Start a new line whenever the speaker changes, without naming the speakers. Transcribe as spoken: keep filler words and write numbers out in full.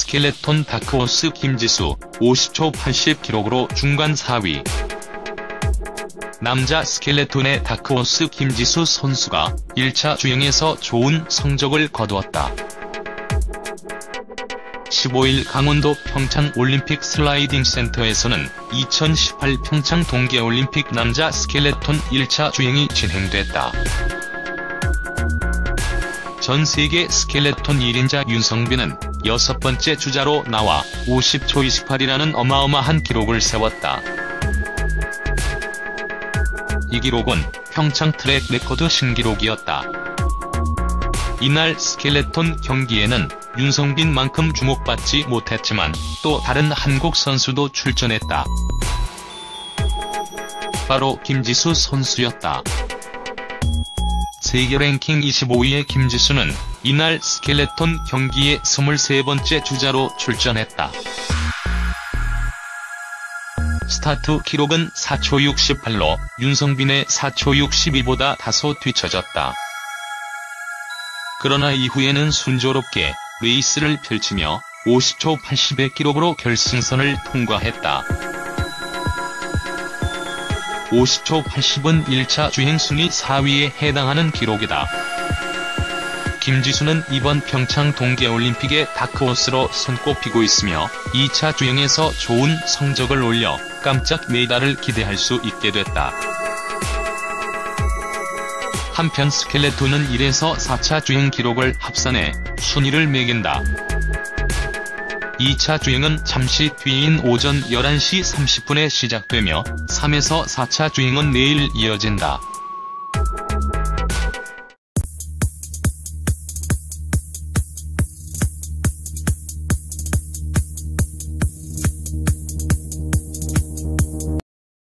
스켈레톤 다크호스 김지수 오십 초 팔십 기록으로 중간 사 위. 남자 스켈레톤의 다크호스 김지수 선수가 일 차 주행에서 좋은 성적을 거두었다. 십오 일 강원도 평창올림픽 슬라이딩 센터에서는 이천십팔 평창 동계올림픽 남자 스켈레톤 일 차 주행이 진행됐다. 전 세계 스켈레톤 일 인자 윤성빈은 여섯 번째 주자로 나와 오십 초 이십팔이라는 어마어마한 기록을 세웠다. 이 기록은 평창 트랙 레코드 신기록이었다. 이날 스켈레톤 경기에는 윤성빈만큼 주목받지 못했지만 또 다른 한국 선수도 출전했다. 바로 김지수 선수였다. 세계 랭킹 이십오 위의 김지수는 이날 스켈레톤 경기에 스물세 번째 주자로 출전했다. 스타트 기록은 사 초 육십팔로 윤성빈의 사 초 육십이보다 다소 뒤처졌다. 그러나 이후에는 순조롭게 레이스를 펼치며 오십 초 팔십의 기록으로 결승선을 통과했다. 오십 초 팔십은 일 차 주행 순위 사 위에 해당하는 기록이다. 김지수는 이번 평창 동계올림픽의 다크호스로 손꼽히고 있으며 이 차 주행에서 좋은 성적을 올려 깜짝 메달을 기대할 수 있게 됐다. 한편 스켈레톤은 일에서 사 차 주행 기록을 합산해 순위를 매긴다. 이 차 주행은 잠시 뒤인 오전 열한 시 삼십 분에 시작되며 삼에서 사 차 주행은 내일 이어진다.